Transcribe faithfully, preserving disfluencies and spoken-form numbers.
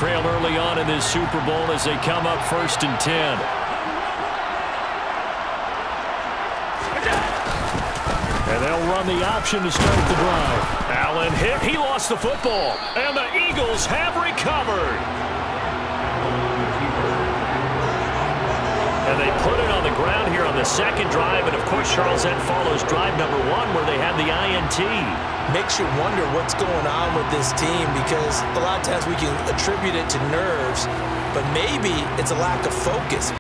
trail early on in this Super Bowl as they come up first and ten. And they'll run the option to start the drive. Allen hit. He lost the football. And the Eagles have recovered. And they put it on the ground here on the second drive. And, of course, Charles, that follows drive number one where they had the I N T. Makes you wonder what's going on with this team, because a lot of times we can attribute it to nerves, but maybe it's a lack of focus.